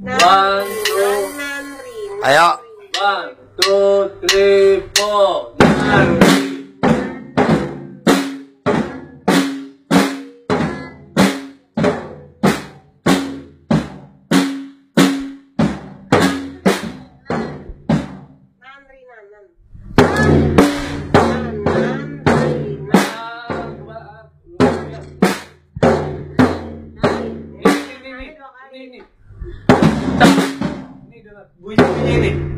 One, two. Ayo. 1, 2, 3, 4. Nandri. Ini bunyi ini.